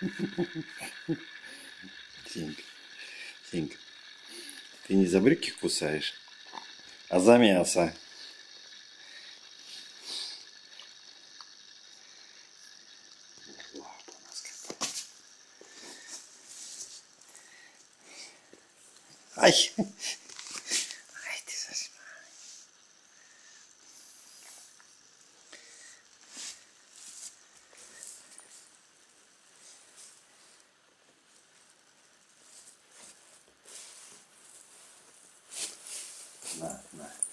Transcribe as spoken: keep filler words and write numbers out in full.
Сенька, Сенька, ты не за брюки кусаешь, а за мясо. Лапа у нас какая. Ай! Ай, ты зашла. На, на.